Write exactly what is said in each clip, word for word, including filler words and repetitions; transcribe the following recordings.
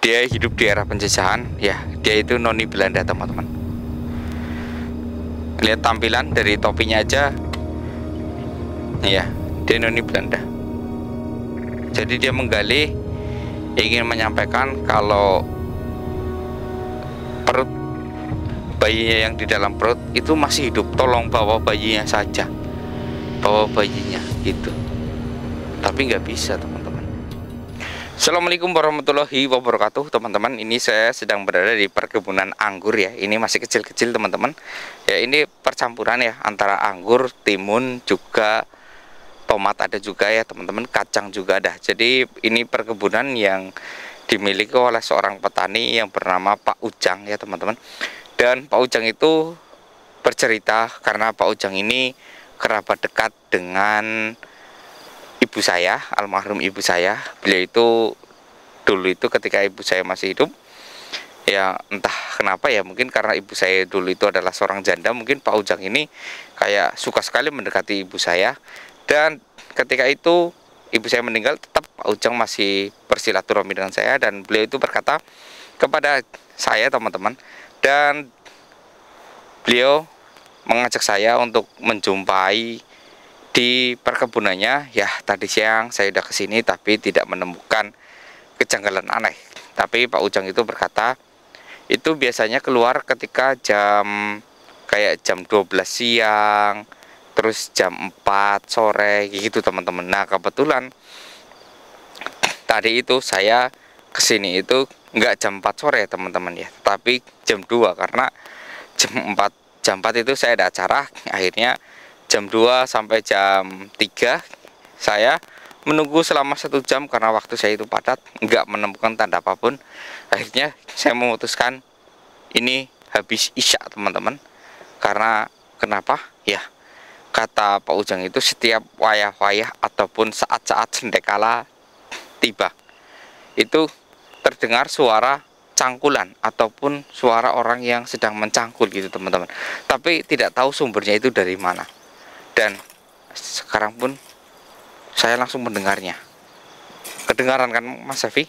dia hidup di era penjajahan, ya dia itu noni Belanda teman-teman. Lihat tampilan dari topinya aja, ya dia noni Belanda. Jadi dia menggali, ingin menyampaikan kalau perut bayinya yang di dalam perut itu masih hidup, tolong bawa bayinya saja, bawa bayinya gitu. Tapi nggak bisa teman-teman. Assalamualaikum warahmatullahi wabarakatuh teman-teman. Ini saya sedang berada di perkebunan anggur ya. Ini masih kecil-kecil teman-teman. Ya ini percampuran ya antara anggur, timun, juga tomat ada juga ya teman-teman. Kacang juga ada. Jadi ini perkebunan yang dimiliki oleh seorang petani yang bernama Pak Ujang ya teman-teman. Dan Pak Ujang itu bercerita karena Pak Ujang ini kerabat dekat dengan ibu saya, almarhum ibu saya. Beliau itu dulu itu ketika ibu saya masih hidup, ya entah kenapa ya, mungkin karena ibu saya dulu itu adalah seorang janda, mungkin Pak Ujang ini kayak suka sekali mendekati ibu saya. Dan ketika itu ibu saya meninggal, tetap Pak Ujang masih bersilaturahmi dengan saya, dan beliau itu berkata kepada saya teman-teman, dan beliau mengajak saya untuk menjumpai di perkebunannya. Ya tadi siang saya udah kesini tapi tidak menemukan kejanggalan aneh. Tapi Pak Ujang itu berkata itu biasanya keluar ketika jam kayak jam dua belas siang, terus jam empat sore gitu teman-teman. Nah kebetulan tadi itu saya kesini itu nggak jam empat sore teman-teman ya, tapi jam dua, karena jam empat jam empat itu saya ada acara. Akhirnya jam dua sampai jam tiga saya menunggu selama satu jam karena waktu saya itu padat, nggak menemukan tanda apapun. Akhirnya saya memutuskan ini habis isya teman-teman. Karena kenapa ya, kata Pak Ujang itu setiap wayah-wayah ataupun saat-saat sendekala tiba itu terdengar suara cangkulan ataupun suara orang yang sedang mencangkul gitu teman-teman. Tapi tidak tahu sumbernya itu dari mana. Dan sekarang pun saya langsung mendengarnya. Kedengaran kan Mas Evi?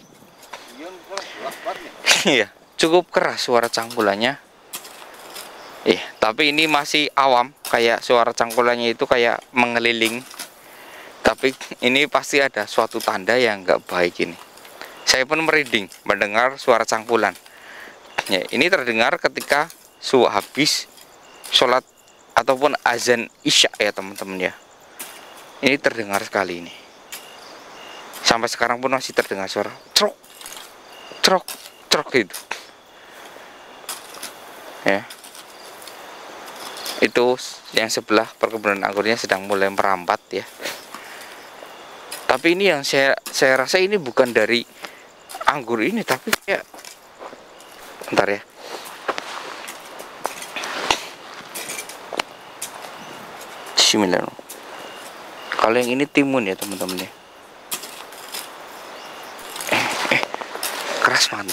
Iya, cukup keras suara cangkulannya. Eh, tapi ini masih awam, kayak suara cangkulannya itu kayak mengeliling. Tapi ini pasti ada suatu tanda yang nggak baik ini. Saya pun merinding mendengar suara cangkulan. Ya, ini terdengar ketika su habis sholat ataupun azan isya ya teman-teman ya. Ini terdengar sekali ini. Sampai sekarang pun masih terdengar suara trok, trok, trok gitu. Ya. Itu yang sebelah perkebunan anggurnya sedang mulai merambat ya. Tapi ini yang saya saya rasa ini bukan dari anggur ini, tapi kayak bentar ya. Bismillah. Kalau yang ini timun ya teman-teman ya. Eh, eh, keras banget.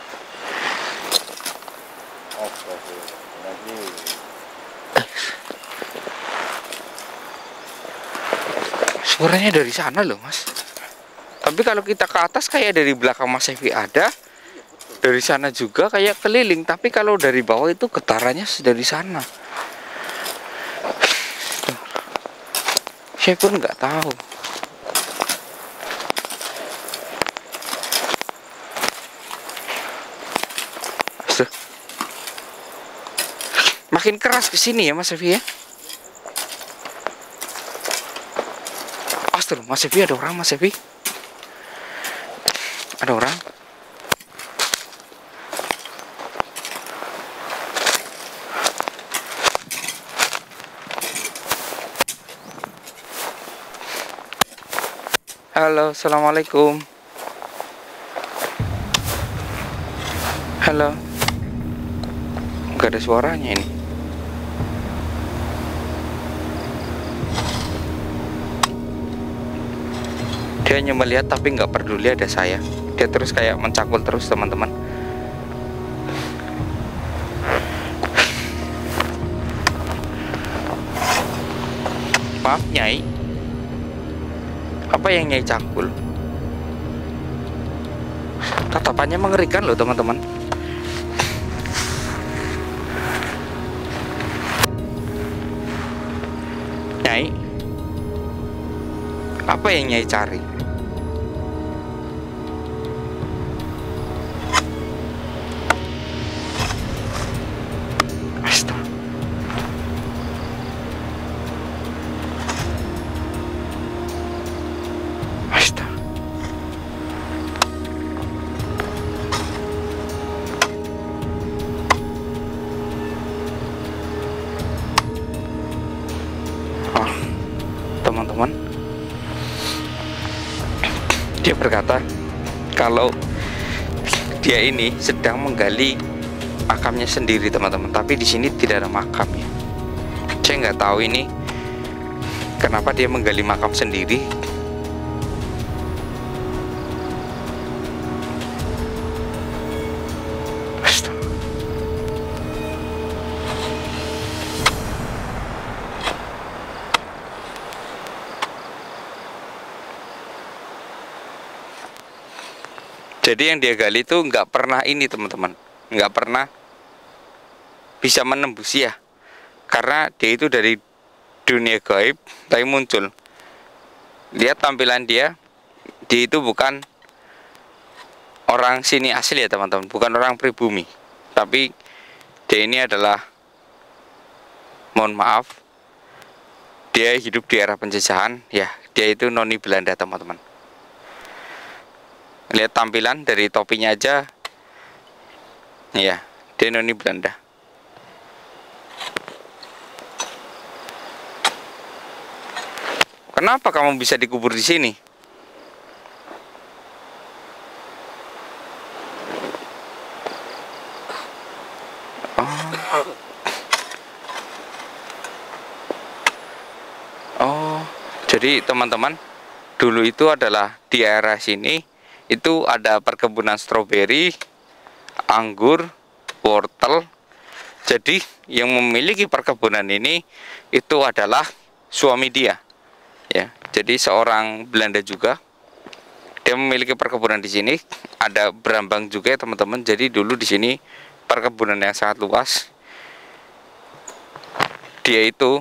Suaranya dari sana loh Mas. Tapi kalau kita ke atas kayak dari belakang Mas Evi ada, dari sana juga kayak keliling. Tapi kalau dari bawah itu getarannya dari sana. Saya pun nggak tahu. Aduh. Makin keras ke sini ya Mas Evi ya. Aduh, Mas Evi, ada orang Mas Evi. Ada orang. Halo, assalamualaikum. Halo. Gak ada suaranya ini. Dia hanya melihat tapi nggak peduli ada saya. Dia terus kayak mencangkul terus teman-teman. Maaf Nyai, apa yang Nyai cangkul? Tatapannya mengerikan loh teman-teman. Nyai, apa yang Nyai cari? Astaga. Astaga. Oh, teman-teman, dia berkata kalau dia ini sedang menggali makamnya sendiri teman-teman, tapi di sini tidak ada makamnya. Saya nggak tahu ini kenapa dia menggali makam sendiri. Astaga. Jadi yang dia gali itu nggak pernah ini teman-teman, nggak pernah bisa menembus ya, karena dia itu dari dunia gaib tapi muncul. Lihat tampilan dia, dia itu bukan orang sini asli ya teman-teman, bukan orang pribumi, tapi dia ini adalah, mohon maaf, dia hidup di era penjajahan ya, dia itu noni Belanda teman-teman. Lihat tampilan dari topinya aja ya, dia noni Belanda. Kenapa kamu bisa dikubur di sini? Oh. Oh, jadi teman-teman, dulu itu adalah di area sini itu ada perkebunan stroberi, anggur, wortel. Jadi yang memiliki perkebunan ini itu adalah suami dia. Ya, jadi seorang Belanda juga. Dia memiliki perkebunan di sini, ada berambang juga ya teman-teman. Jadi dulu di sini perkebunan yang sangat luas. Dia itu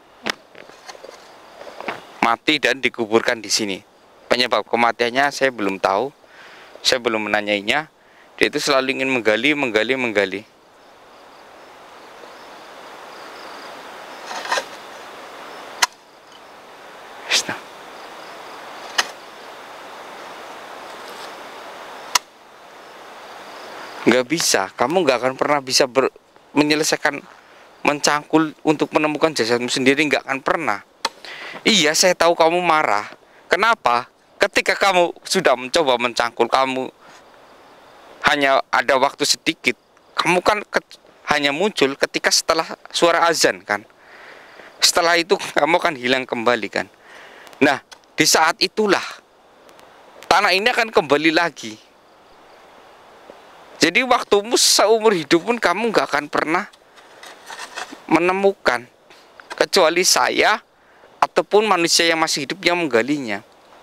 mati dan dikuburkan di sini. Penyebab kematiannya saya belum tahu, saya belum menanyainya. Dia itu selalu ingin menggali, menggali, menggali. Nggak bisa, kamu nggak akan pernah bisa ber, menyelesaikan, mencangkul untuk menemukan jasadmu sendiri, nggak akan pernah. Iya, saya tahu kamu marah. Kenapa? Ketika kamu sudah mencoba mencangkul, kamu hanya ada waktu sedikit. Kamu kan ke, hanya muncul ketika setelah suara azan kan. Setelah itu kamu akan hilang kembali kan. Nah, di saat itulah tanah ini akan kembali lagi. Jadi waktumu seumur hidup pun kamu gak akan pernah menemukan, kecuali saya ataupun manusia yang masih hidup yang menggalinya.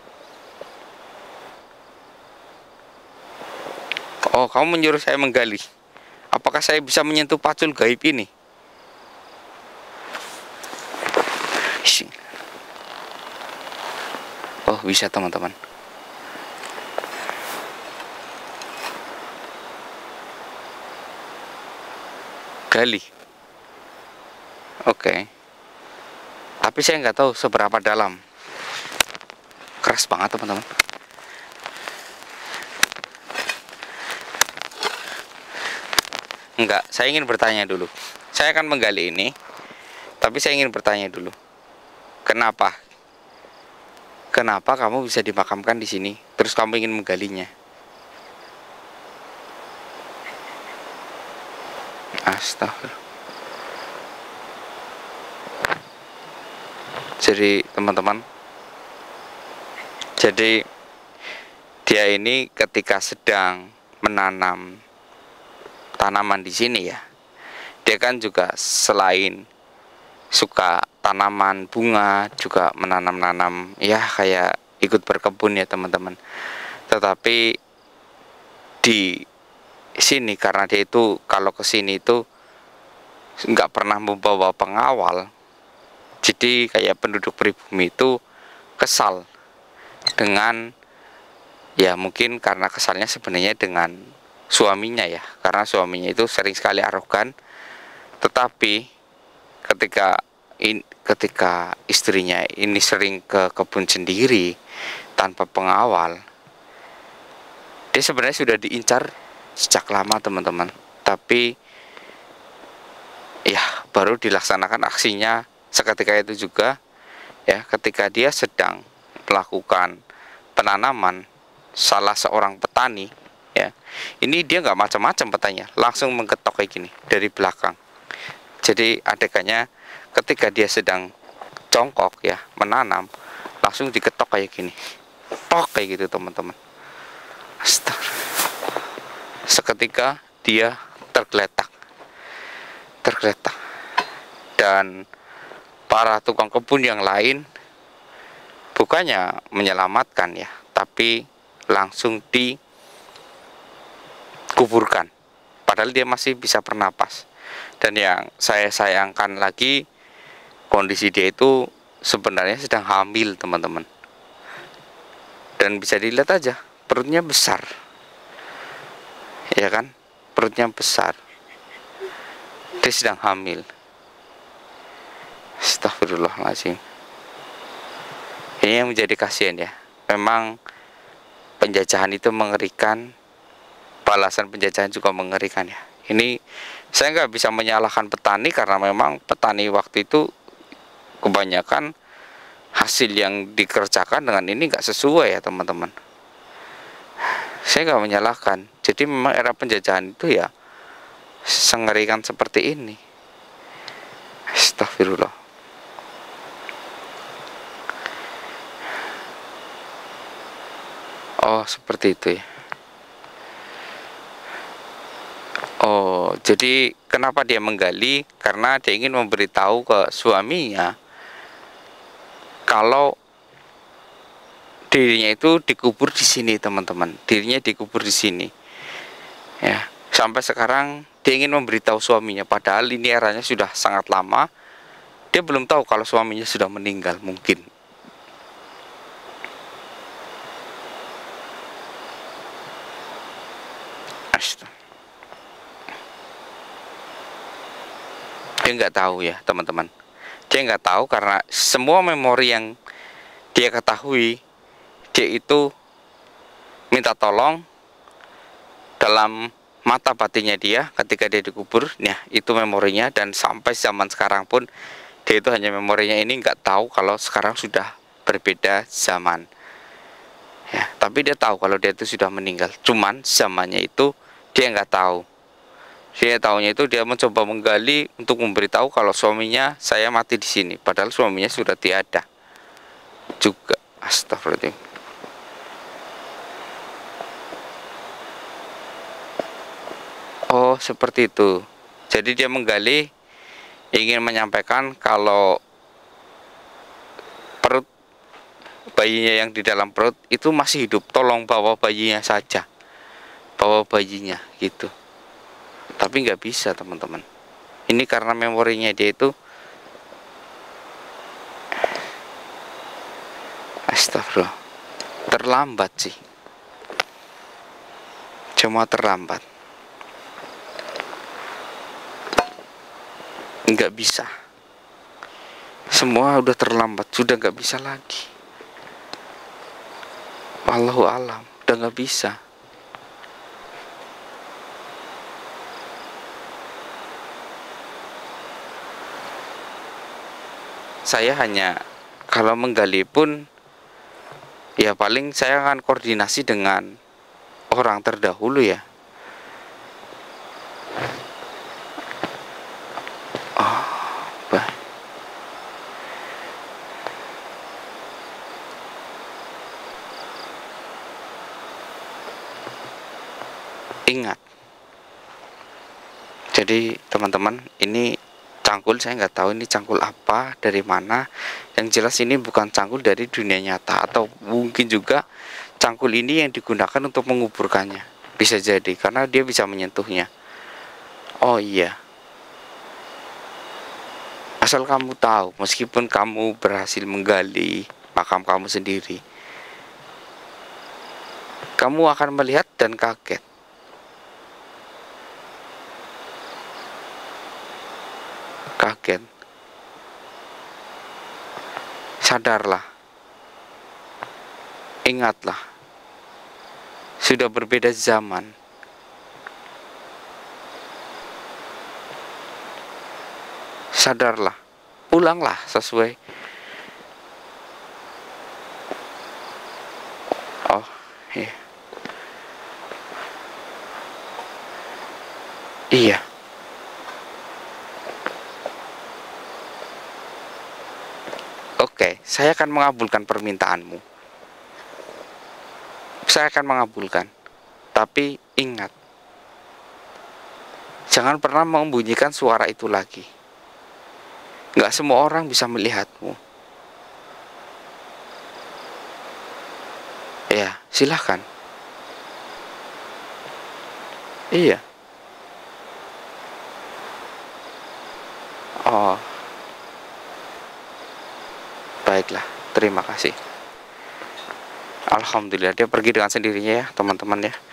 Oh, kamu menyuruh saya menggali. Apakah saya bisa menyentuh pacul gaib ini? Oh, bisa teman-teman. Gali. Oke. Okay. Tapi saya nggak tahu seberapa dalam. Keras banget teman-teman. Enggak, saya ingin bertanya dulu. Saya akan menggali ini, tapi saya ingin bertanya dulu. Kenapa? Kenapa kamu bisa dimakamkan di sini? Terus kamu ingin menggalinya? Astagfirullah. Jadi teman-teman, jadi dia ini ketika sedang menanam tanaman di sini ya, dia kan juga selain suka tanaman bunga, juga menanam-nanam ya kayak ikut berkebun ya teman-teman. Tetapi di sini karena dia itu kalau ke sini itu nggak pernah membawa pengawal. Jadi kayak penduduk pribumi itu kesal dengan, ya mungkin karena kesalnya sebenarnya dengan suaminya ya, karena suaminya itu sering sekali arogan. Tetapi ketika in, ketika istrinya ini sering ke kebun sendiri tanpa pengawal, dia sebenarnya sudah diincar sejak lama teman-teman. Tapi ya baru dilaksanakan aksinya seketika itu juga ya, ketika dia sedang melakukan penanaman salah seorang petani ya. Ini dia nggak macam-macam petanya, langsung menggetok kayak gini dari belakang. Jadi adegannya ketika dia sedang congkok ya menanam, langsung digetok kayak gini, tok kayak gitu teman-teman. Seketika dia tergeletak tergeletak dan para tukang kebun yang lain bukannya menyelamatkan ya, tapi langsung dikuburkan padahal dia masih bisa bernapas. Dan yang saya sayangkan lagi, kondisi dia itu sebenarnya sedang hamil teman-teman, dan bisa dilihat aja perutnya besar ya kan, perutnya besar, dia sedang hamil. Astagfirullahaladzim. Ini yang menjadi kasihan ya. Memang penjajahan itu mengerikan, balasan penjajahan juga mengerikan ya. Ini saya nggak bisa menyalahkan petani karena memang petani waktu itu kebanyakan hasil yang dikerjakan dengan ini nggak sesuai ya teman-teman. Saya nggak menyalahkan. Jadi memang era penjajahan itu ya mengerikan seperti ini. Astagfirullah. Oh seperti itu ya. Oh, jadi kenapa dia menggali? Karena dia ingin memberitahu ke suaminya kalau dirinya itu dikubur di sini, teman-teman. Dirinya dikubur di sini. Ya, sampai sekarang dia ingin memberitahu suaminya, padahal ini eranya sudah sangat lama. Dia belum tahu kalau suaminya sudah meninggal mungkin. Astaga. Dia nggak tahu ya teman-teman, dia nggak tahu karena semua memori yang dia ketahui, dia itu minta tolong dalam mata batinnya dia ketika dia dikubur. Nah itu memorinya, dan sampai zaman sekarang pun dia itu hanya memorinya ini, nggak tahu kalau sekarang sudah berbeda zaman ya. Tapi dia tahu kalau dia itu sudah meninggal, cuman zamannya itu dia nggak tahu. Dia tahunya itu dia mencoba menggali untuk memberitahu kalau suaminya saya mati di sini, padahal suaminya sudah tiada juga. Astagfirullahaladzim. Oh seperti itu. Jadi dia menggali, ingin menyampaikan kalau perut bayinya yang di dalam perut itu masih hidup, tolong bawa bayinya saja, bawa bayinya gitu. Tapi nggak bisa teman-teman, ini karena memorinya dia itu, astagfirullah, terlambat sih, cuma terlambat, nggak bisa, semua udah terlambat, sudah nggak bisa lagi. Wallahu alam, udah nggak bisa. Saya hanya kalau menggali pun ya paling saya akan koordinasi dengan orang terdahulu ya. Oh, bah. Ingat. Jadi teman-teman, ini cangkul, saya nggak tahu ini cangkul apa, dari mana. Yang jelas ini bukan cangkul dari dunia nyata, atau mungkin juga cangkul ini yang digunakan untuk menguburkannya. Bisa jadi karena dia bisa menyentuhnya. Oh iya, asal kamu tahu, meskipun kamu berhasil menggali makam kamu sendiri, kamu akan melihat dan kaget. Kaget. Sadarlah. Ingatlah. Sudah berbeda zaman. Sadarlah. Pulanglah sesuai. Oh, iya. Iya. Oke, saya akan mengabulkan permintaanmu. Saya akan mengabulkan. Tapi ingat, jangan pernah membunyikan suara itu lagi. Gak semua orang bisa melihatmu. Ya, silahkan. Iya. Oh, baiklah. Terima kasih. Alhamdulillah dia pergi dengan sendirinya ya teman-teman ya.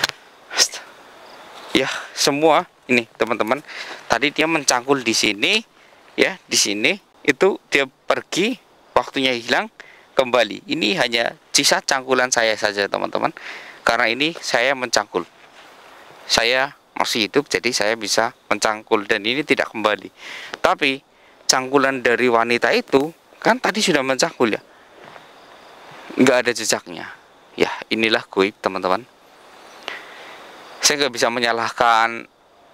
Ya semua ini teman-teman, tadi dia mencangkul di sini ya, di sini itu dia pergi, waktunya hilang, kembali. Ini hanya sisa cangkulan saya saja teman-teman, karena ini saya mencangkul, saya masih hidup jadi saya bisa mencangkul dan ini tidak kembali. Tapi cangkulan dari wanita itu kan tadi sudah mencangkul ya, nggak ada jejaknya. Ya inilah goib teman-teman. Saya nggak bisa menyalahkan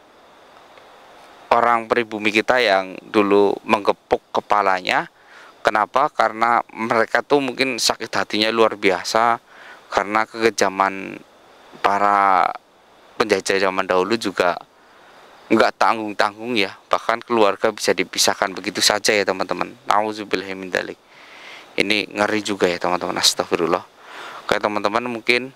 orang pribumi kita yang dulu menggepuk kepalanya. Kenapa? Karena mereka tuh mungkin sakit hatinya luar biasa karena kekejaman para penjajah zaman dahulu juga nggak tanggung-tanggung ya. Bahkan keluarga bisa dipisahkan begitu saja ya teman-teman. Nauzubillahi min dzalik. Ini ngeri juga ya teman-teman. Astagfirullah. Oke teman-teman, mungkin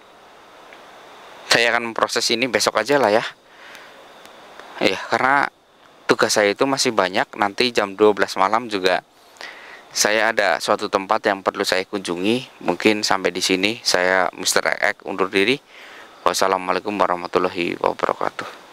saya akan memproses ini besok aja lah ya. Ya karena tugas saya itu masih banyak. Nanti jam dua belas malam juga saya ada suatu tempat yang perlu saya kunjungi. Mungkin sampai di sini saya Mister Ek undur diri. Wassalamualaikum warahmatullahi wabarakatuh.